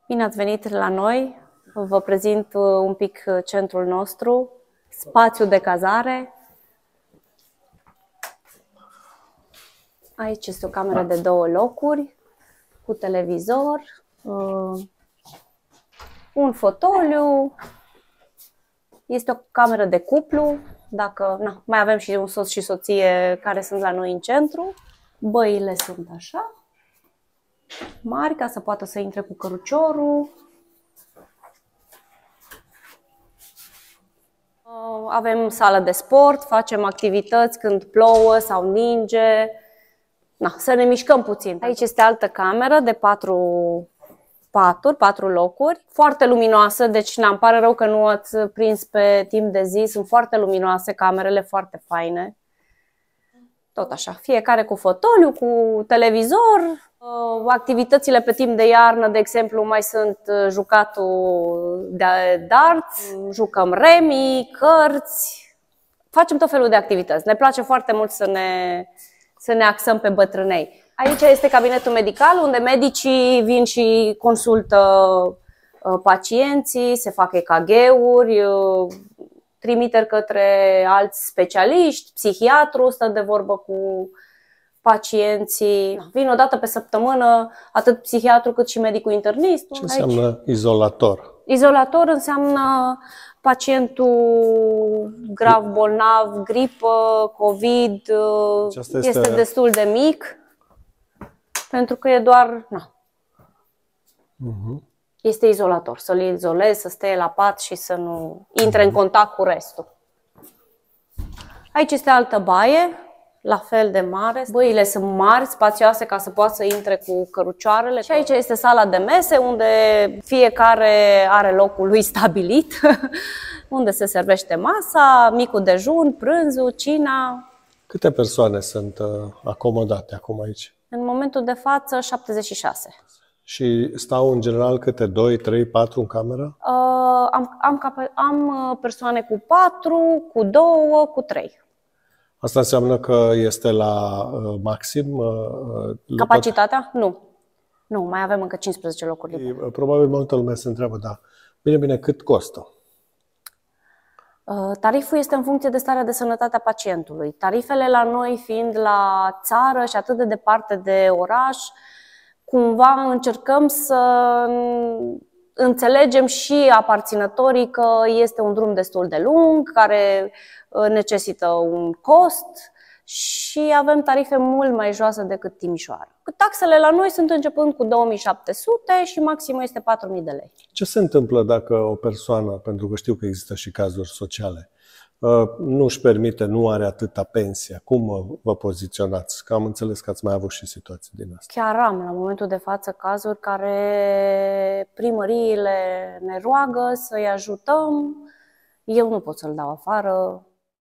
Bine ați venit la noi! Vă prezint un pic centrul nostru, spațiul de cazare. Aici este o cameră de 2 locuri, cu televizor, un fotoliu, este o cameră de cuplu, dacă mai avem și un soț și soție care sunt la noi în centru. Băile sunt așa, mari, ca să poată să intre cu căruciorul. Avem sală de sport, facem activități când plouă sau ninge, să ne mișcăm puțin. Aici este altă cameră de 4 locuri, foarte luminoasă, deci îmi pare rău că nu ați prins pe timp de zi, sunt foarte luminoase camerele, foarte faine. Tot așa, fiecare cu fotoliu, cu televizor. Activitățile pe timp de iarnă, de exemplu, mai sunt jucatul de darts, jucăm remi, cărți, facem tot felul de activități. Ne place foarte mult să ne axăm pe bătrânei. Aici este cabinetul medical, unde medicii vin și consultă pacienții, se fac EKG-uri, trimiteri către alți specialiști, psihiatru stă de vorbă cu pacienții. Vin o dată pe săptămână atât psihiatru cât și medicul internist. Ce înseamnă izolator? Izolator înseamnă pacientul grav bolnav, gripă, COVID, este destul de mic, pentru că e doar... Este izolator, să-l izolezi, să stea la pat și să nu intre în contact cu restul. Aici este altă baie, la fel de mare. Băile sunt mari, spațioase, ca să poată să intre cu cărucioarele. Și aici este sala de mese, unde fiecare are locul lui stabilit, unde se servește masa, micul dejun, prânzul, cina. Câte persoane sunt acomodate acum aici? În momentul de față, 76. Și stau în general câte? 2, 3, 4 în cameră? Am persoane cu 4, cu 2, cu 3. Asta înseamnă că este la maxim? Capacitatea? Nu. Nu, mai avem încă 15 locuri libere. Probabil multă lume se întreabă, da. Bine, cât costă? Tariful este în funcție de starea de sănătate a pacientului. Tarifele la noi fiind la țară și atât de departe de oraș, cumva încercăm să înțelegem și aparținătorii că este un drum destul de lung, care necesită un cost și avem tarife mult mai joase decât Timișoara. Taxele la noi sunt începând cu 2700 și maximul este 4000 de lei. Ce se întâmplă dacă o persoană, pentru că știu că există și cazuri sociale, nu își permite, nu are atâta pensie? Cum vă poziționați? Că am înțeles că ați mai avut și situații din asta. Chiar am la momentul de față cazuri care primăriile ne roagă să-i ajutăm. Eu nu pot să-l dau afară.